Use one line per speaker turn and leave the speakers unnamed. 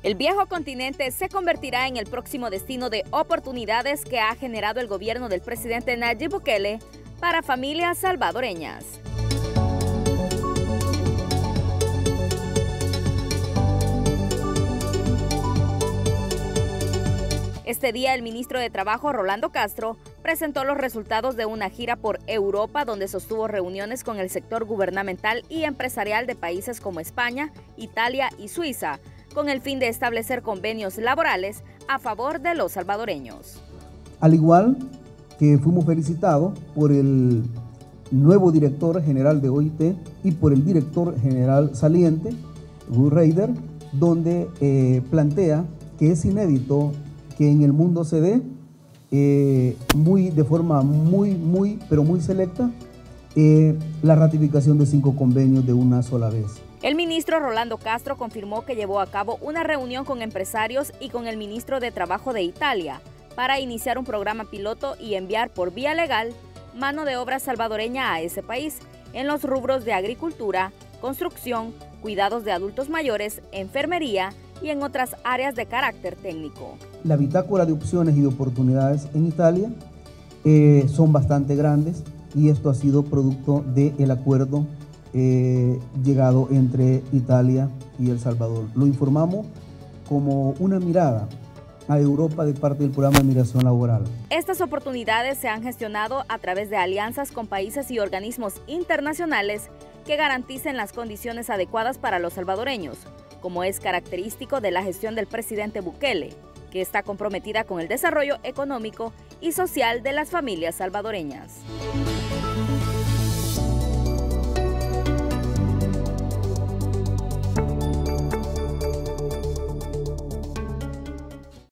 El viejo continente se convertirá en el próximo destino de oportunidades que ha generado el gobierno del presidente Nayib Bukele para familias salvadoreñas. Este día, el ministro de Trabajo, Rolando Castro, presentó los resultados de una gira por Europa donde sostuvo reuniones con el sector gubernamental y empresarial de países como España, Italia y Suiza, con el fin de establecer convenios laborales a favor de los salvadoreños.
Al igual que fuimos felicitados por el nuevo director general de OIT y por el director general saliente, Gus Reider, donde plantea que es inédito que en el mundo se dé de forma muy selecta la ratificación de 5 convenios de una sola vez.
El ministro Rolando Castro confirmó que llevó a cabo una reunión con empresarios y con el ministro de Trabajo de Italia para iniciar un programa piloto y enviar por vía legal mano de obra salvadoreña a ese país en los rubros de agricultura, construcción, cuidados de adultos mayores, enfermería y en otras áreas de carácter técnico.
La bitácora de opciones y de oportunidades en Italia son bastante grandes y esto ha sido producto del acuerdo llegado entre Italia y El Salvador. Lo informamos como una mirada a Europa de parte del programa de migración laboral.
Estas oportunidades se han gestionado a través de alianzas con países y organismos internacionales que garanticen las condiciones adecuadas para los salvadoreños, como es característico de la gestión del presidente Bukele, que está comprometida con el desarrollo económico y social de las familias salvadoreñas.